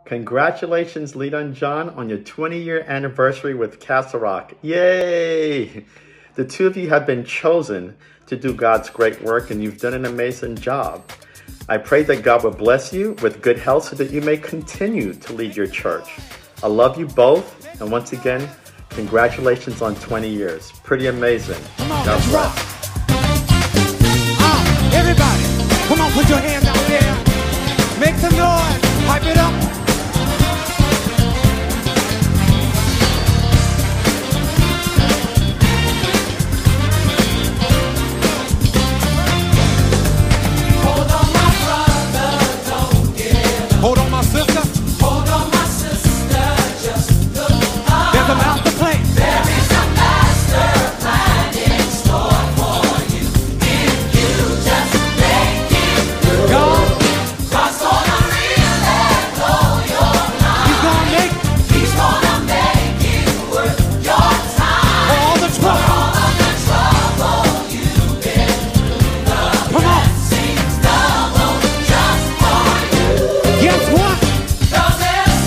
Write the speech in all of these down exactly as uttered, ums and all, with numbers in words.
Congratulations, Lita and John, on your twenty-year anniversary with Castle Rock. Yay! The two of you have been chosen to do God's great work, and you've done an amazing job. I pray that God will bless you with good health so that you may continue to lead your church. I love you both, and once again, congratulations on twenty years. Pretty amazing. Come on, God let's bless. rock. Uh, everybody, come on, put your hands out there. Make some noise. Pipe it up. Hold on, my brother, don't give up. Hold on, my sister. Hold on, my sister, just look up. There's a master plan. There is a master plan in store for you. If you just make it through. God, God's gonna really blow your mind. He's gonna make He's gonna make it worth your time. all the trouble. All of the trouble you've been through, the Come on. blessings double just for you. Guess what? The best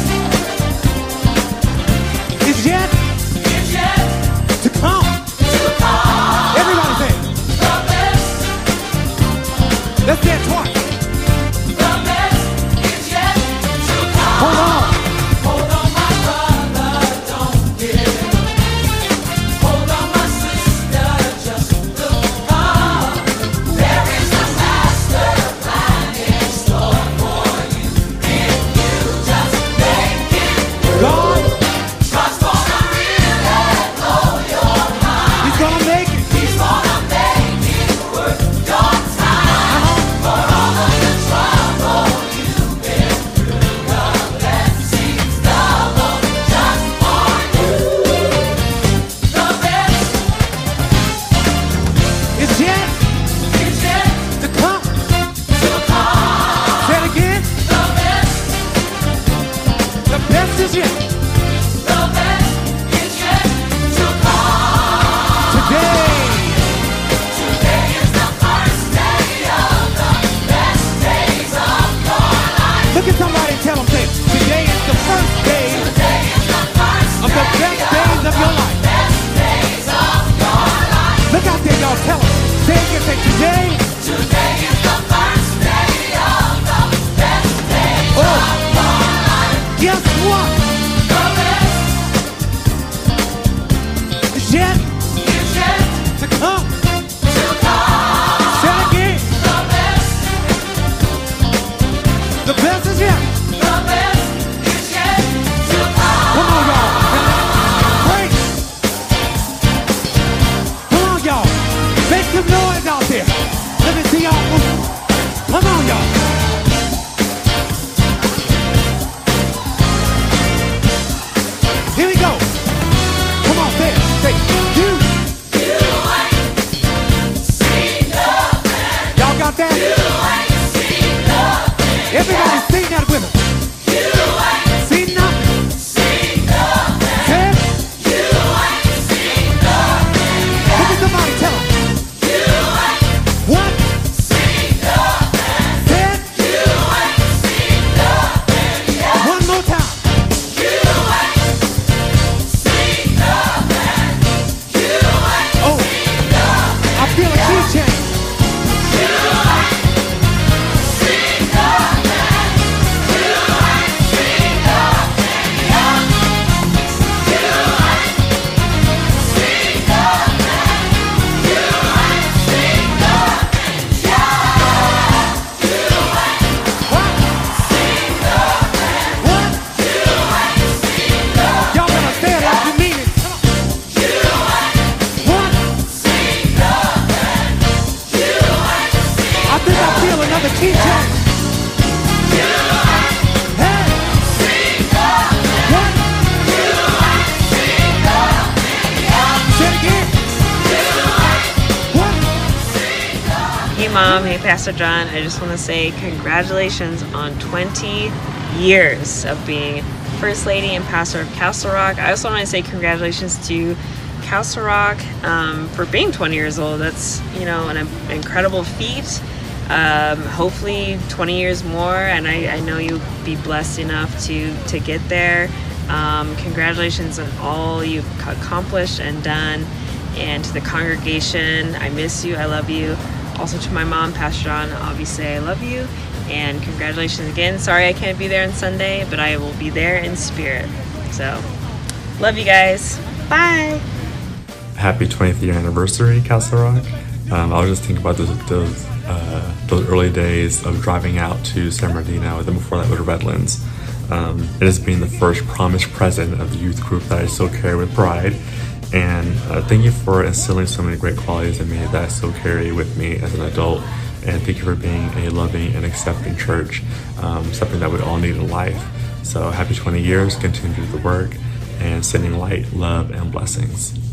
It's yet is yet to come. to come. Everybody say, The best, let's say it twice. the best is yet to come. Hold on. Hold on, my brother, don't give up. Hold on, my sister, just look up. There is a master plan in store for you. If you just make it through. God, God's gonna really blow your mind. He's gonna make it. He's gonna make it worth your time. For all of the trouble you've been through, the blessings double just for you. The best It's yet is yet to come. to come. Say it again. The best, The best is yet. the best is yet to come. Today. Today is the first day of the best days of your life. Look at somebody and tell them, say, today is the first day Today is the first of the best days of your life. best days of your life. Look out there, y'all. Tell them. Say it again. Say, today. Today is the first day of the best days Oh. of your life. Guess what? The best It's yet is yet to come. to come. Say it again. The best, The best is yet. the best is yet to come. Come on, y'all. Great. Come on, y'all. Make some noise out there. Let me see y'all move. Come on, y'all. Here we go. Come on, say it. Say, you. You ain't seen nothing. Y'all got that? You ain't seen nothing. Everybody sing that with us. You ain't See nothing. seen nothing. Say it. You ain't seen nothing. Look at somebody tell them. You ain't What? seen nothing. Say it. You ain't seen nothing yet. One more time. You ain't seen nothing. You ain't Oh, seen nothing. I feel a key change. You ain't seen nothing. You ain't seen nothing yet. You ain't seen nothing. You ain't seen nothing yet. You ain't What? seen nothing. What? You ain't seen nothing. Y'all gotta say it like you mean it. Come on. You ain't What? seen nothing. You ain't seen I think I feel another key change. You ain't Hey, seen nothing. what? You ain't seen nothing yet. Say it again. You ain't What? seen nothing. Hey Mom, hey Pastor John. I just want to say congratulations on twenty years of being First Lady and Pastor of Castle Rock. I also want to say congratulations to Castle Rock um, for being twenty years old. That's, you know, an incredible feat. Um, hopefully twenty years more, and I, I know you'll be blessed enough to, to get there. Um, congratulations on all you've accomplished and done. And to the congregation, I miss you, I love you. Also to my mom, Pastor John, obviously I love you. And congratulations again. Sorry I can't be there on Sunday, but I will be there in spirit. So, love you guys. Bye. Happy twentieth year anniversary, Castle Rock. Um, I was just thinking about those those, uh, those early days of driving out to San Bernardino, and then before that was Redlands. Um, it has been the first promised present of the youth group that I still carry with pride. And uh, thank you for instilling so many great qualities in me that I still carry with me as an adult. And thank you for being a loving and accepting church, um, something that we all need in life. So happy twenty years, continue to do the work, and sending light, love, and blessings.